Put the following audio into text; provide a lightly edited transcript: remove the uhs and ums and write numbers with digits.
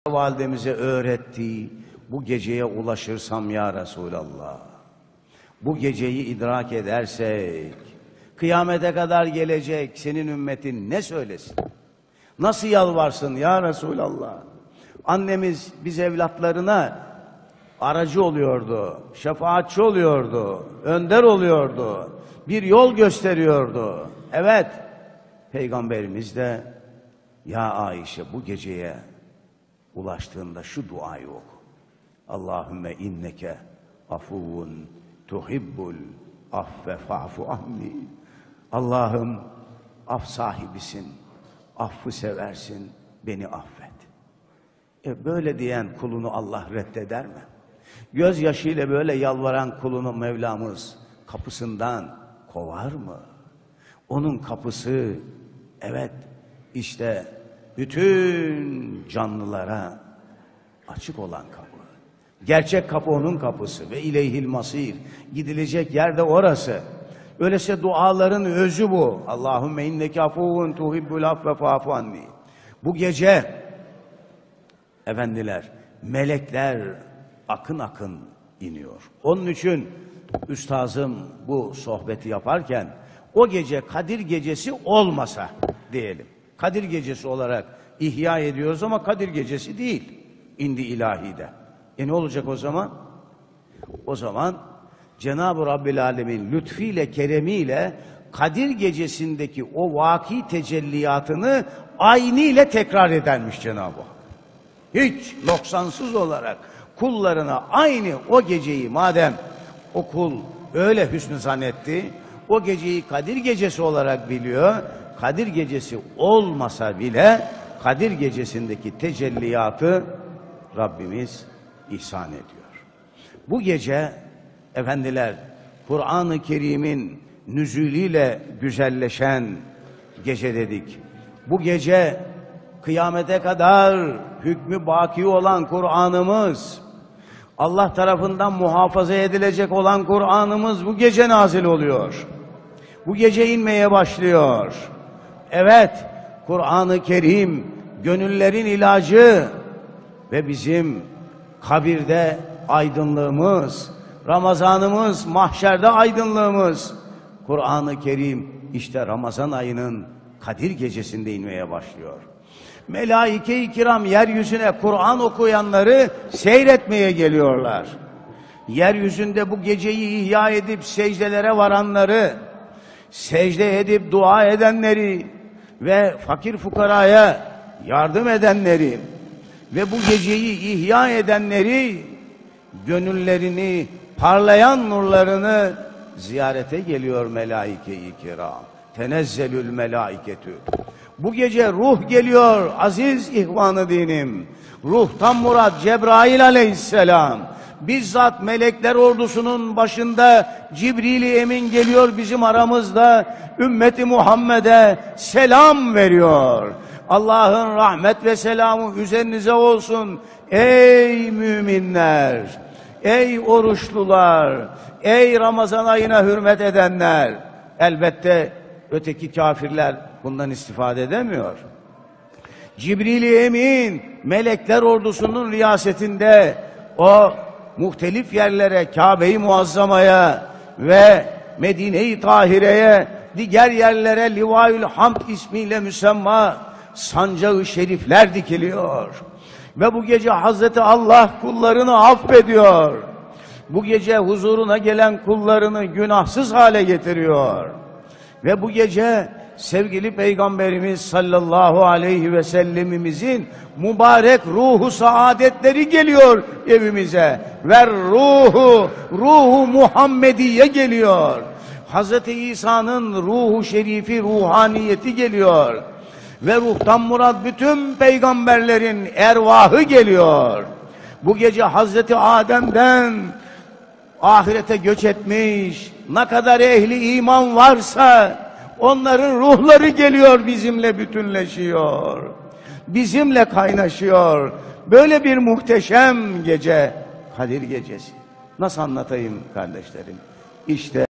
validemize öğrettiği bu geceye ulaşırsam ya Resulallah, bu geceyi idrak edersek, kıyamete kadar gelecek senin ümmetin ne söylesin? Nasıl yalvarsın ya Resulallah? Annemiz biz evlatlarına aracı oluyordu, şefaatçi oluyordu, önder oluyordu, bir yol gösteriyordu. Evet, Peygamberimiz de ya Ayşe bu geceye ulaştığında şu duayı oku. Allahümme inneke afuvun tuhibbul affe fa'fu anni. Allah'ım af sahibisin, affı seversin, beni affet. Böyle diyen kulunu Allah reddeder mi? Gözyaşıyla böyle yalvaran kulunu Mevlamız kapısından kovar mı? Onun kapısı, evet, işte bütün canlılara açık olan kapı. Gerçek kapı onun kapısı ve ileyhil masir. Gidilecek yer de orası. Öyleyse duaların özü bu. Allahümme inneke afuvun tuhibbul affe fa'fu anni. Bu gece efendiler, melekler akın akın iniyor. Onun için üstazım bu sohbeti yaparken o gece Kadir Gecesi olmasa diyelim. Kadir Gecesi olarak ihya ediyoruz ama Kadir Gecesi değil. İndi ilahide. Ne olacak o zaman? O zaman Cenab-ı Rabbil Alemin lütfiyle, keremiyle Kadir Gecesi'ndeki o vaki tecelliyatını ayniyle tekrar edermiş Cenab-ı Hak. Hiç noksansız olarak kullarına aynı o geceyi, madem o kul öyle hüsnü zannetti, o geceyi Kadir Gecesi olarak biliyor, Kadir Gecesi olmasa bile Kadir Gecesi'ndeki tecelliyatı Rabbimiz ihsan ediyor. Bu gece efendiler Kur'an-ı Kerim'in nüzulüyle güzelleşen gece dedik. Bu gece kıyamete kadar hükmü baki olan Kur'an'ımız, Allah tarafından muhafaza edilecek olan Kur'an'ımız bu gece nazil oluyor. Bu gece inmeye başlıyor. Evet, Kur'an-ı Kerim gönüllerin ilacı ve bizim kabirde aydınlığımız, Ramazanımız, mahşerde aydınlığımız. Kur'an-ı Kerim işte Ramazan ayının Kadir Gecesi'nde inmeye başlıyor. Melaike-i kiram yeryüzüne Kur'an okuyanları seyretmeye geliyorlar. Yeryüzünde bu geceyi ihya edip secdelere varanları, secde edip dua edenleri ve fakir fukaraya yardım edenleri ve bu geceyi ihya edenleri, gönüllerini, parlayan nurlarını ziyarete geliyor melaike-i kiram. Tenezzelül melaiketü. Bu gece ruh geliyor aziz ihvan-ı dinim. Ruhtan murat Cebrail aleyhisselam. Bizzat melekler ordusunun başında Cibril-i Emin geliyor bizim aramızda. Ümmeti Muhammed'e selam veriyor. Allah'ın rahmet ve selamı üzerinize olsun. Ey müminler, ey oruçlular, ey Ramazan ayına hürmet edenler. Elbette öteki kafirler bundan istifade edemiyor. Cibril-i Emin melekler ordusunun riyasetinde o muhtelif yerlere, Kabe-i Muazzama'ya ve Medine-i Tahire'ye, diğer yerlere Livaül Hamd ismiyle müsemma sancağı şerifler dikiliyor. Ve bu gece Hazreti Allah kullarını affediyor. Bu gece huzuruna gelen kullarını günahsız hale getiriyor. Ve bu gece sevgili Peygamberimiz sallallahu aleyhi ve sellemimizin mübarek ruhu saadetleri geliyor evimize. Ve ruhu Muhammediye geliyor. Hazreti İsa'nın ruhu şerifi, ruhaniyeti geliyor. Ve ruhtan murat bütün peygamberlerin ervahı geliyor. Bu gece Hazreti Adem'den ahirete göç etmiş ne kadar ehli iman varsa onların ruhları geliyor, bizimle bütünleşiyor. Bizimle kaynaşıyor. Böyle bir muhteşem gece Kadir Gecesi. Nasıl anlatayım kardeşlerim? İşte